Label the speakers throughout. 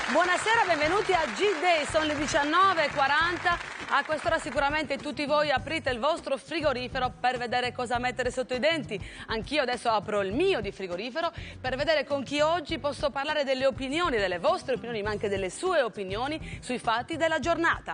Speaker 1: Buonasera, benvenuti a G-Day, sono le 19:40. A quest'ora sicuramente tutti voi aprite il vostro frigorifero per vedere cosa mettere sotto i denti. Anch'io adesso apro il mio di frigorifero per vedere con chi oggi posso parlare delle opinioni, delle vostre opinioni, ma anche delle sue opinioni sui fatti della giornata.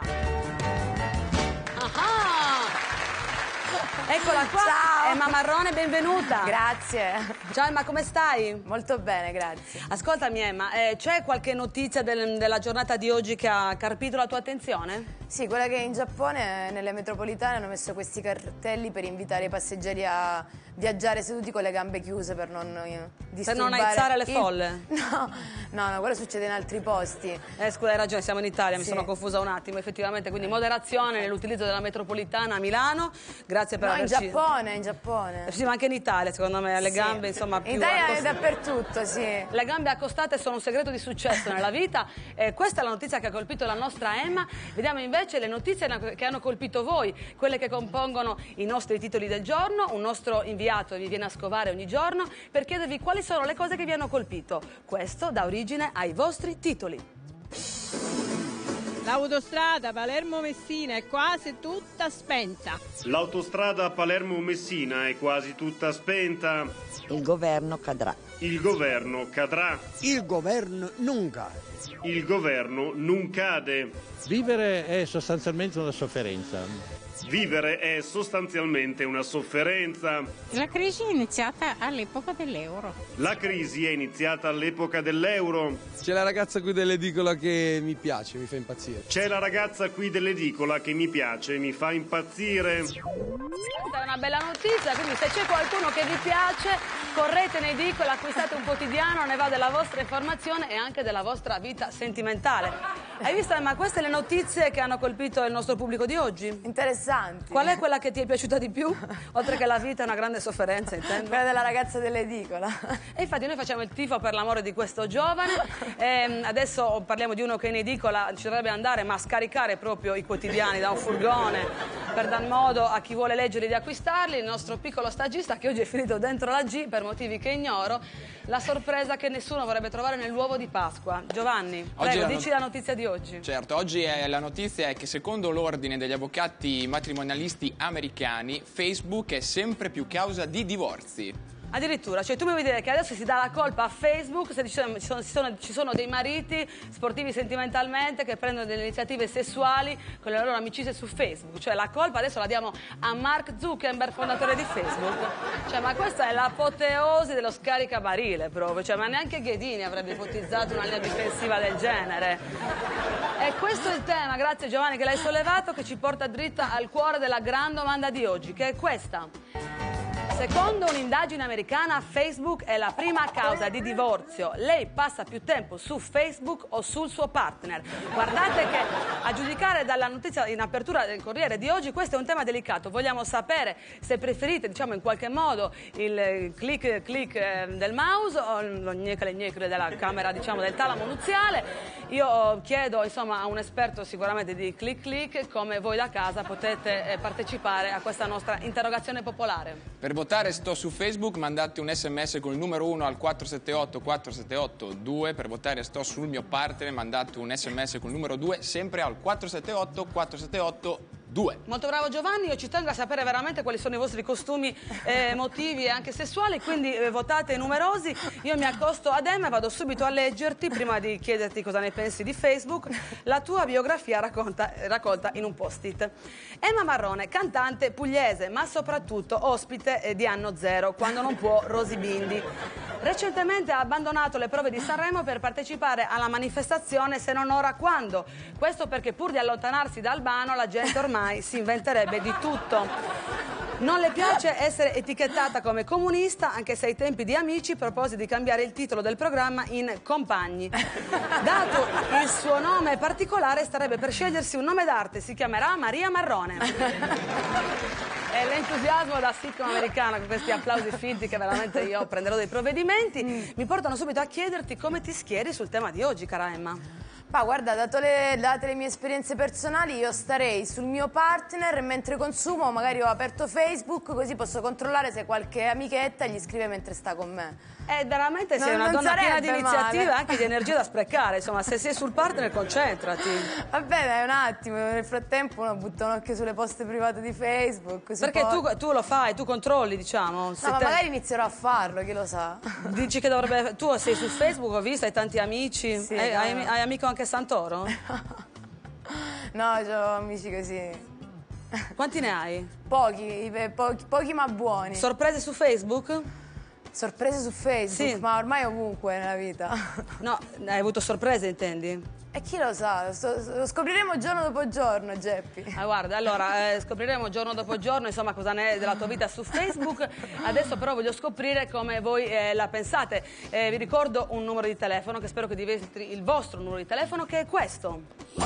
Speaker 1: Eccola qua,
Speaker 2: ciao.
Speaker 1: Emma Marrone, benvenuta.
Speaker 2: Grazie.
Speaker 1: Ciao Emma, come stai?
Speaker 2: Molto bene, grazie.
Speaker 1: Ascoltami Emma, c'è qualche notizia della giornata di oggi che ha carpito la tua attenzione?
Speaker 2: Sì, quella che in Giappone, nelle metropolitane, hanno messo questi cartelli per invitare i passeggeri a viaggiare seduti con le gambe chiuse per non disturbare...
Speaker 1: Per non aizzare le folle?
Speaker 2: No, quello succede in altri posti.
Speaker 1: Scusa, hai ragione, siamo in Italia, mi
Speaker 2: Sì.
Speaker 1: sono confusa un attimo, effettivamente, quindi moderazione nell'utilizzo della metropolitana a Milano, grazie per averci...
Speaker 2: In Giappone.
Speaker 1: Sì, ma anche in Italia, secondo me, le gambe, insomma, più...
Speaker 2: In Italia è dappertutto, sì.
Speaker 1: Le gambe accostate sono un segreto di successo nella vita. Questa è la notizia che ha colpito la nostra Emma. Vediamo invece le notizie che hanno colpito voi, quelle che compongono i nostri titoli del giorno. Un nostro inviato vi viene a scovare ogni giorno per chiedervi quali sono le cose che vi hanno colpito. Questo dà origine ai vostri titoli.
Speaker 3: L'autostrada Palermo-Messina è quasi tutta spenta.
Speaker 4: L'autostrada Palermo-Messina è quasi tutta spenta.
Speaker 5: Il governo cadrà.
Speaker 4: Il governo cadrà.
Speaker 6: Il governo non cade.
Speaker 4: Il governo non cade.
Speaker 7: Vivere è sostanzialmente una sofferenza.
Speaker 4: Vivere è sostanzialmente una sofferenza.
Speaker 3: La crisi è iniziata all'epoca dell'euro.
Speaker 4: La crisi è iniziata all'epoca dell'euro.
Speaker 8: C'è la ragazza qui dell'edicola che mi piace, mi fa impazzire.
Speaker 4: C'è la ragazza qui dell'edicola che mi piace, mi fa impazzire.
Speaker 1: Questa è una bella notizia, quindi se c'è qualcuno che vi piace, correte in edicola, acquistate un quotidiano, ne va della vostra informazione e anche della vostra vita sentimentale. Hai visto Emma, queste le notizie che hanno colpito il nostro pubblico di oggi?
Speaker 2: Interessanti.
Speaker 1: Qual è quella che ti è piaciuta di più? Oltre che la vita è una grande sofferenza, intendo.
Speaker 2: Quella della ragazza dell'edicola.
Speaker 1: E infatti noi facciamo il tifo per l'amore di questo giovane. Adesso parliamo di uno che in edicola ci dovrebbe andare, ma a scaricare proprio i quotidiani da un furgone per dar modo a chi vuole leggerli di acquistarli. Il nostro piccolo stagista che oggi è finito dentro la G per motivi che ignoro. La sorpresa che nessuno vorrebbe trovare nell'uovo di Pasqua. Giovanni, prego, dici la notizia di oggi.
Speaker 9: Certo, oggi la notizia è che secondo l'ordine degli avvocati matrimonialisti americani, Facebook è sempre più causa di divorzi.
Speaker 1: Addirittura, cioè tu mi vuoi dire che adesso si dà la colpa a Facebook se ci sono dei mariti sportivi sentimentalmente che prendono delle iniziative sessuali con le loro amicizie su Facebook, cioè la colpa adesso la diamo a Mark Zuckerberg, fondatore di Facebook, cioè ma questa è l'apoteosi dello scaricabarile proprio, cioè ma neanche Ghedini avrebbe ipotizzato una linea difensiva del genere. E questo è il tema, grazie Giovanni che l'hai sollevato, che ci porta dritta al cuore della gran domanda di oggi, che è questa. Secondo un'indagine americana, Facebook è la prima causa di divorzio. Lei passa più tempo su Facebook o sul suo partner? Guardate che, a giudicare dalla notizia in apertura del Corriere di oggi, questo è un tema delicato. Vogliamo sapere se preferite, diciamo, in qualche modo il click del mouse o lo gnecale della camera, diciamo, del talamo nuziale. Io chiedo, insomma, a un esperto sicuramente di click, come voi da casa potete partecipare a questa nostra interrogazione popolare.
Speaker 9: Per votare sto su Facebook mandate un sms con il numero 1 al 478 478 2. Per votare sto sul mio partner mandate un sms con il numero 2 sempre al 478 478 2.
Speaker 1: Molto bravo Giovanni, io ci tengo a sapere veramente quali sono i vostri costumi emotivi e anche sessuali, quindi votate numerosi. Io mi accosto ad Emma e vado subito a leggerti, prima di chiederti cosa ne pensi di Facebook, la tua biografia raccolta in un post-it. Emma Marrone, cantante pugliese, ma soprattutto ospite di Anno Zero, quando non può Rosy Bindi. Recentemente ha abbandonato le prove di Sanremo per partecipare alla manifestazione Se non ora quando. Questo perché pur di allontanarsi da Albano la gente ormai si inventerebbe di tutto. Non le piace essere etichettata come comunista, anche se ai tempi di Amici proposi di cambiare il titolo del programma in Compagni. Dato il suo nome particolare, starebbe per scegliersi un nome d'arte, si chiamerà Maria Marrone. È l'entusiasmo da sitcom americana con questi applausi finti che veramente io prenderò dei provvedimenti. Mi portano subito a chiederti come ti schieri sul tema di oggi, cara Emma.
Speaker 2: Ma guarda, date le mie esperienze personali, io starei sul mio partner mentre consumo, magari ho aperto Facebook, così posso controllare se qualche amichetta gli scrive mentre sta con me.
Speaker 1: Veramente sei una
Speaker 2: non
Speaker 1: donna piena di
Speaker 2: sarebbe
Speaker 1: iniziative e
Speaker 2: male.
Speaker 1: anche di energia da sprecare, insomma, se sei sul partner concentrati.
Speaker 2: Vabbè, dai, un attimo, nel frattempo uno butta un occhio sulle poste private di Facebook.
Speaker 1: Perché tu lo fai, tu controlli, diciamo.
Speaker 2: No, ma magari inizierò a farlo, chi lo sa.
Speaker 1: Dici che dovrebbe... Tu sei su Facebook, ho visto, hai tanti amici.
Speaker 2: Sì,
Speaker 1: hai amico anche Santoro?
Speaker 2: No, ho amici così.
Speaker 1: Quanti ne hai?
Speaker 2: Pochi ma buoni.
Speaker 1: Sorprese su Facebook?
Speaker 2: Sorprese su Facebook,
Speaker 1: Sì.
Speaker 2: ma ormai ovunque nella vita.
Speaker 1: No, hai avuto sorprese, intendi?
Speaker 2: E chi lo sa, lo scopriremo giorno dopo giorno, Geppi.
Speaker 1: Guarda, allora scopriremo giorno dopo giorno insomma cosa ne è della tua vita su Facebook. Adesso però voglio scoprire come voi la pensate. Vi ricordo un numero di telefono che spero che diventi il vostro numero di telefono, che è questo.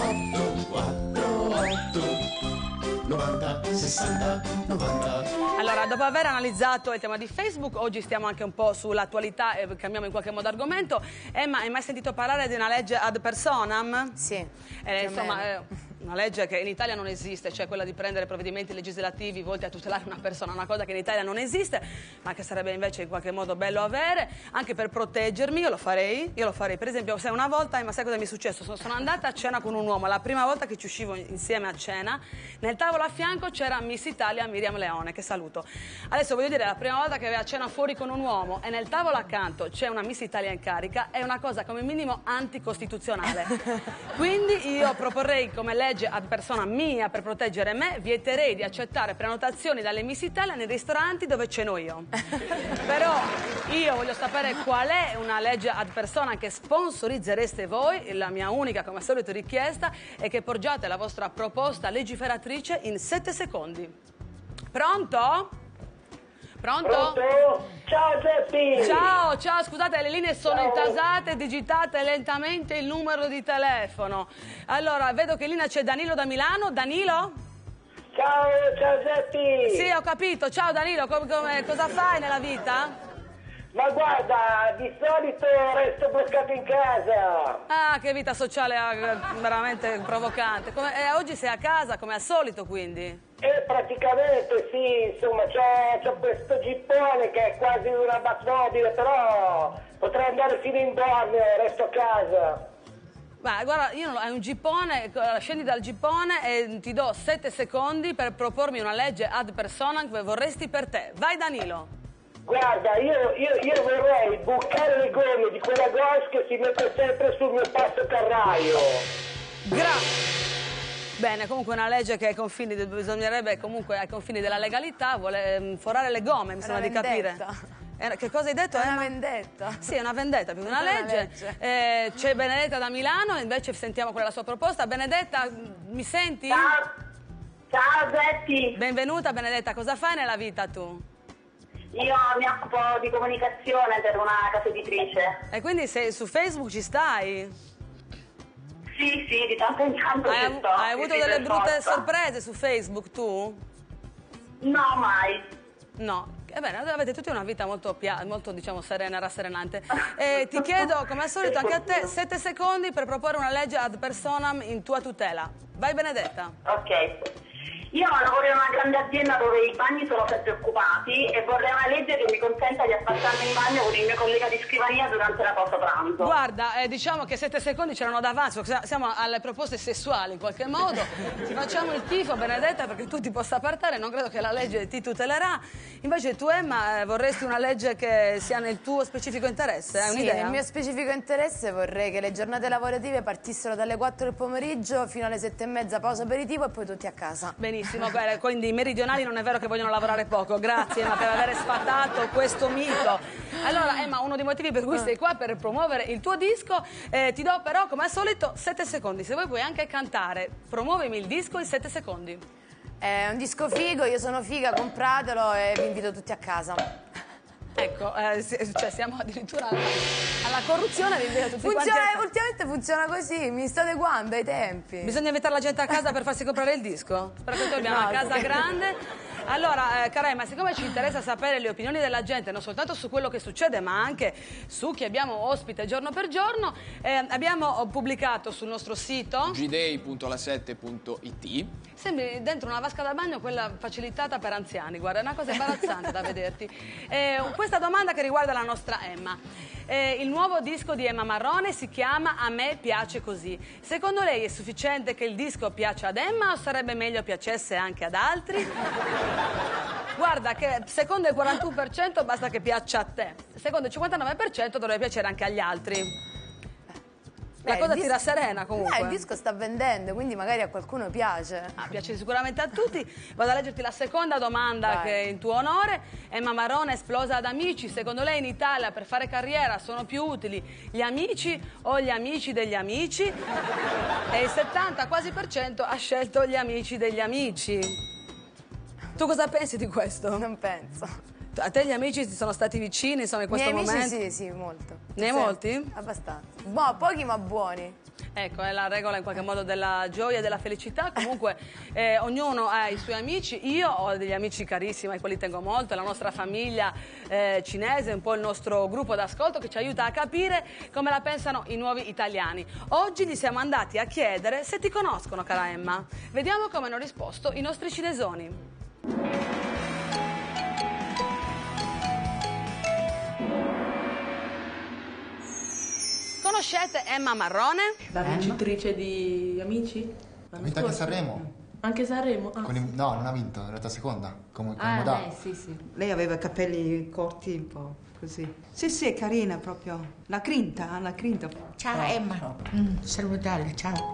Speaker 5: 90 60 90.
Speaker 1: Allora, dopo aver analizzato il tema di Facebook, oggi stiamo anche un po' sull'attualità e cambiamo in qualche modo argomento. Emma, hai mai sentito parlare di una legge ad personam?
Speaker 2: Sì.
Speaker 1: Insomma, una legge che in Italia non esiste, cioè quella di prendere provvedimenti legislativi volti a tutelare una persona, una cosa che in Italia non esiste, ma che sarebbe invece in qualche modo bello avere, anche per proteggermi. Io lo farei. Per esempio, se una volta, ma sai cosa mi è successo? Sono andata a cena con un uomo, la prima volta che ci uscivo insieme a cena, nel tavolo a fianco c'era Miss Italia Miriam Leone, che saluto. Adesso voglio dire, la prima volta che vai a cena fuori con un uomo e nel tavolo accanto c'è una Miss Italia in carica, è una cosa come minimo anticostituzionale. Quindi io proporrei come legge ad persona mia, per proteggere me, vieterei di accettare prenotazioni dalle Miss Italia nei ristoranti dove ceno io. Però io voglio sapere qual è una legge ad persona che sponsorizzereste voi. La mia unica, come al solito, richiesta è che porgiate la vostra proposta legiferatrice in 7 secondi. Pronto? Pronto?
Speaker 10: Ciao Geppi!
Speaker 1: Ciao, scusate, le linee sono intasate, digitate lentamente il numero di telefono. Allora, vedo che in linea c'è Danilo da Milano. Danilo?
Speaker 10: Ciao Geppi!
Speaker 1: Sì, ho capito. Ciao Danilo, cosa fai nella vita?
Speaker 10: Ma guarda, di solito resto bloccato in casa.
Speaker 1: Ah, che vita sociale veramente provocante. Oggi sei a casa, come al solito, quindi?
Speaker 10: Praticamente sì, insomma, c'ho questo gippone che è quasi una Batmobile, però potrei andare fino in Borneo, resto a casa.
Speaker 1: Beh, guarda, hai un gippone, scendi dal gippone e ti do 7 secondi per propormi una legge ad personam che vorresti per te. Vai Danilo.
Speaker 10: Guarda, io vorrei bucare le gomme di quella Golf che si mette sempre sul mio passacarraio.
Speaker 1: Bene, comunque una legge che ai confini, bisognerebbe comunque ai confini della legalità, vuole forare le gomme, mi sembra di capire. Che cosa hai detto?
Speaker 2: È una vendetta.
Speaker 1: Sì, è una vendetta più che una legge. C'è Benedetta da Milano, invece sentiamo qual è la sua proposta. Benedetta, mi senti?
Speaker 11: Ciao Geppi.
Speaker 1: Benvenuta Benedetta, cosa fai nella vita tu?
Speaker 11: Io mi occupo di comunicazione per una casa editrice.
Speaker 1: E quindi su Facebook ci stai?
Speaker 11: Sì, di tanto in tanto ci sto.
Speaker 1: Hai avuto delle brutte sorprese su Facebook tu?
Speaker 11: No, mai.
Speaker 1: No. Ebbene, avete tutti una vita molto diciamo, serena, rasserenante. Ti chiedo, come al solito, anche a te, 7 secondi per proporre una legge ad personam in tua tutela. Vai Benedetta.
Speaker 11: Ok. Io lavoro in una grande azienda dove i bagni sono sempre occupati e vorrei una legge che mi consenta di affacciarmi in bagno con il mio collega di scrivania durante la pausa pranzo.
Speaker 1: Guarda, diciamo che 7 secondi c'erano davanti, siamo alle proposte sessuali in qualche modo. Ti facciamo il tifo Benedetta perché tu ti possa partare, non credo che la legge ti tutelerà. Invece tu Emma vorresti una legge che sia nel tuo specifico interesse? Hai un'idea?
Speaker 2: Nel mio specifico interesse vorrei che le giornate lavorative partissero dalle 4 del pomeriggio fino alle 7:30, pausa aperitivo e poi tutti a casa.
Speaker 1: Benissimo, quindi i meridionali non è vero che vogliono lavorare poco. Grazie Emma per aver sfatato questo mito. Allora Emma, uno dei motivi per cui sei qua per promuovere il tuo disco, ti do però come al solito 7 secondi. Se vuoi puoi anche cantare, promuovimi il disco in 7 secondi.
Speaker 2: È un disco figo, io sono figa, compratelo e vi invito tutti a casa.
Speaker 1: Ecco, cioè siamo addirittura alla alla corruzione vi invito tutti quanti.
Speaker 2: Ultimamente funziona così, mi sto adeguando ai tempi.
Speaker 1: Bisogna invitare la gente a casa per farsi comprare il disco? Spero che tu abbiamo una casa grande. Allora, cara Emma, siccome ci interessa sapere le opinioni della gente, non soltanto su quello che succede, ma anche su chi abbiamo ospite giorno per giorno, abbiamo pubblicato sul nostro sito
Speaker 9: gday.la7.it.
Speaker 1: sembri dentro una vasca da bagno, quella facilitata per anziani, guarda, è una cosa imbarazzante da vederti. Questa domanda che riguarda la nostra Emma. Il nuovo disco di Emma Marrone si chiama A me piace così. Secondo lei è sufficiente che il disco piaccia ad Emma o sarebbe meglio piacesse anche ad altri? Guarda che secondo il 41% basta che piaccia a te, secondo il 59% dovrebbe piacere anche agli altri. La cosa ti rasserena comunque.
Speaker 2: Il disco sta vendendo, quindi magari a qualcuno piace.
Speaker 1: Piace sicuramente a tutti. Vado a leggerti la seconda domanda che è in tuo onore. Emma Marrone esplosa ad amici. Secondo lei in Italia per fare carriera sono più utili gli amici o gli amici degli amici? E il 70 quasi per cento ha scelto gli amici degli amici. Tu cosa pensi di questo?
Speaker 2: Non penso.
Speaker 1: A te gli amici ti sono stati vicini, sono in questo momento?
Speaker 2: Sì, molto.
Speaker 1: Ne hai molti?
Speaker 2: Abbastanza. Pochi ma buoni.
Speaker 1: Ecco, è la regola in qualche modo della gioia e della felicità. Comunque ognuno ha i suoi amici. Io ho degli amici carissimi ai quali tengo molto, la nostra famiglia cinese, un po' il nostro gruppo d'ascolto che ci aiuta a capire come la pensano i nuovi italiani. Oggi gli siamo andati a chiedere se ti conoscono, cara Emma. Vediamo come hanno risposto i nostri cinesoni. Conoscete Emma Marrone?
Speaker 12: La vincitrice di Amici?
Speaker 5: Ha vinto anche Sanremo.
Speaker 12: Anche Sanremo?
Speaker 5: No, non ha vinto, in realtà seconda. Come
Speaker 12: lei, sì.
Speaker 13: Lei aveva i capelli corti un po' così. Sì, è carina proprio. La grinta.
Speaker 14: Ciao Emma. Salutare, ciao.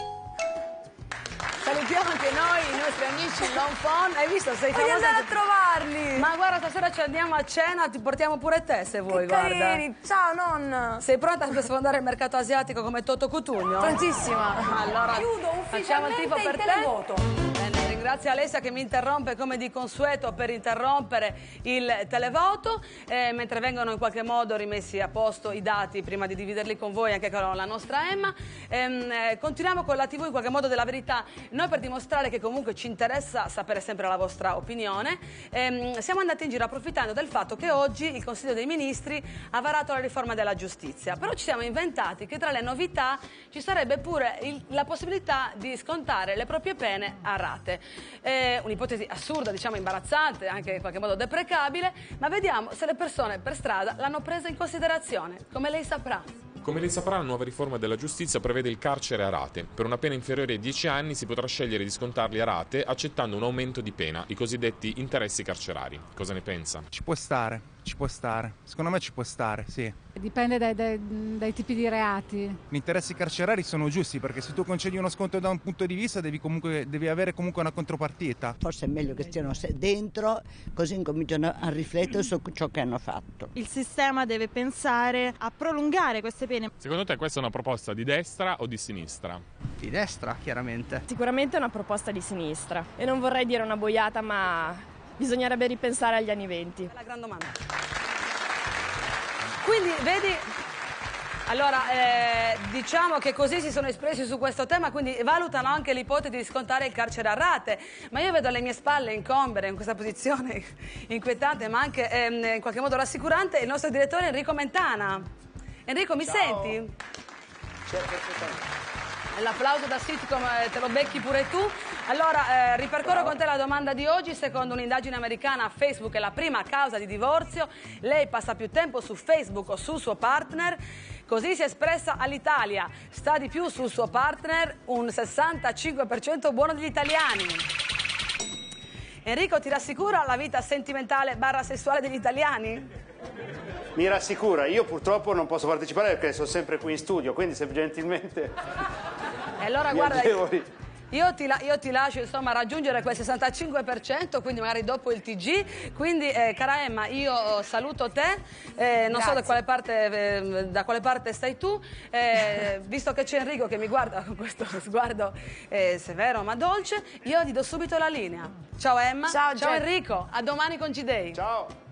Speaker 1: Salutiamo anche noi, i nostri amici in long phone. Hai visto? Sei
Speaker 2: Voglio
Speaker 1: famosa
Speaker 2: andare a trovarli.
Speaker 1: Ma guarda, stasera ci andiamo a cena, ti portiamo pure te se vuoi, guarda.
Speaker 2: Carini. Ciao nonna.
Speaker 1: Sei pronta per sfondare il mercato asiatico come Toto Cutugno?
Speaker 2: Prontissima.
Speaker 1: Allora,
Speaker 2: chiudo
Speaker 1: facciamo il tifo
Speaker 2: ufficialmente
Speaker 1: per
Speaker 2: il
Speaker 1: te.
Speaker 2: televoto.
Speaker 1: Bene, ringrazio Alessia che mi interrompe come di consueto per interrompere il televoto, mentre vengono in qualche modo rimessi a posto i dati prima di dividerli con voi anche con la nostra Emma. Continuiamo con la TV in qualche modo della verità. Noi per dimostrare che comunque ci interessa sapere sempre la vostra opinione, siamo andati in giro approfittando del fatto che oggi il Consiglio dei Ministri ha varato la riforma della giustizia, però ci siamo inventati che tra le novità ci sarebbe pure la possibilità di scontare le proprie pene a rate. Un'ipotesi assurda, diciamo imbarazzante, anche in qualche modo deprecabile, ma vediamo se le persone per strada l'hanno presa in considerazione, come lei saprà.
Speaker 15: Come lei saprà, la nuova riforma della giustizia prevede il carcere a rate. Per una pena inferiore ai 10 anni si potrà scegliere di scontarli a rate accettando un aumento di pena, i cosiddetti interessi carcerari. Cosa ne pensa?
Speaker 16: Ci può stare. Secondo me ci può stare, sì.
Speaker 17: Dipende dai tipi di reati.
Speaker 16: Gli interessi carcerari sono giusti perché se tu concedi uno sconto da un punto di vista devi avere comunque una contropartita.
Speaker 18: Forse è meglio che stiano dentro, così incominciano a riflettere su ciò che hanno fatto.
Speaker 19: Il sistema deve pensare a prolungare queste pene.
Speaker 15: Secondo te questa è una proposta di destra o di sinistra?
Speaker 16: Di destra, chiaramente.
Speaker 20: Sicuramente è una proposta di sinistra. E non vorrei dire una boiata, ma bisognerebbe ripensare agli anni '20.
Speaker 1: La gran domanda. Quindi, vedi, allora, diciamo che così si sono espressi su questo tema, quindi valutano anche l'ipotesi di scontare il carcere a rate, ma io vedo alle mie spalle incombere in questa posizione inquietante, ma anche in qualche modo rassicurante, il nostro direttore Enrico Mentana. Enrico, mi senti?
Speaker 21: Certo.
Speaker 1: L'applauso da sitcom te lo becchi pure tu. Allora, ripercorro con te la domanda di oggi. Secondo un'indagine americana, Facebook è la prima causa di divorzio. Lei passa più tempo su Facebook o sul suo partner? Così si è espressa all'Italia. Sta di più sul suo partner un 65% buono degli italiani. Enrico, ti rassicura la vita sentimentale / sessuale degli italiani?
Speaker 21: Mi rassicura, io purtroppo non posso partecipare perché sono sempre qui in studio, quindi se gentilmente...
Speaker 1: E allora guarda, io ti lascio insomma raggiungere quel 65%, quindi magari dopo il TG. Quindi cara Emma, io saluto te, non so da quale parte stai tu, visto che c'è Enrico che mi guarda con questo sguardo severo ma dolce, io gli do subito la linea. Ciao Emma, ciao Enrico, a domani con G-Day.
Speaker 21: Ciao.